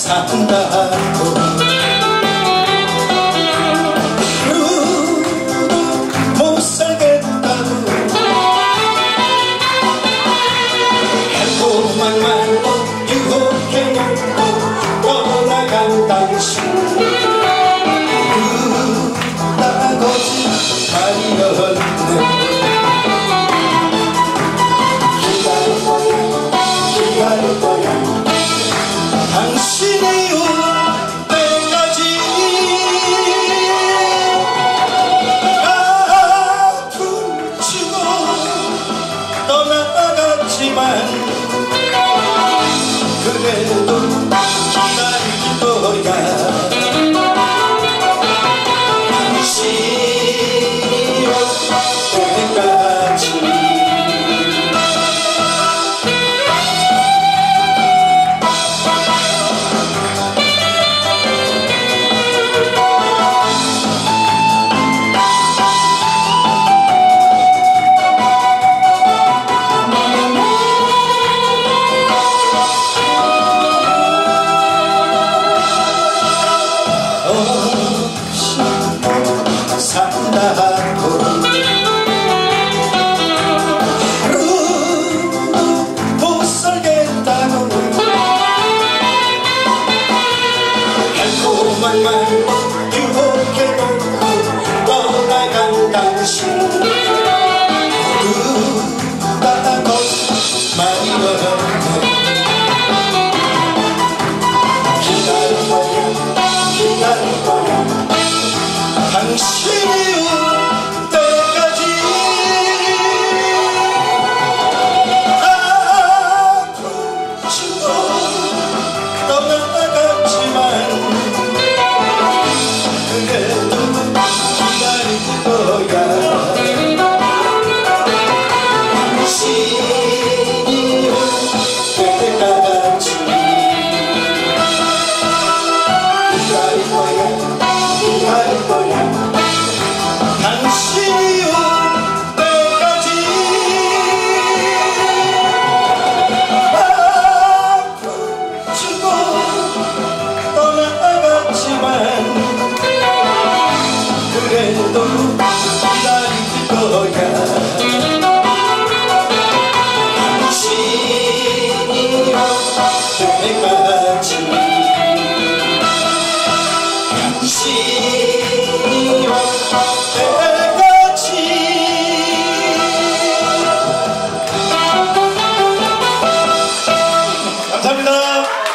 산다고 못 살겠다고 달콤한 유혹해놓고 떠나간 당신 나 거짓말이었네. 기다릴 거야 당신이 올 때까지. 아픔 치고 떠나갔지만 그래도 기다릴 거야. 당신이 올 때까지. 산다고 하루도 못 살겠다고 달콤한 말 유혹해놓고 떠나간 당신 모두 다 거짓말이었네. 기다릴 거야 기다릴 거야 당신이 올 때까지. 아픔 치고 떠나갔지만 그래도 기다릴 거야. 당신이 올 때까지 기다릴 거야 기다릴 거야. 당신이 올 때까지. 아픔 치고 떠나갔지만 그래도 기다릴 거야. 당신이 올 때까지. 당신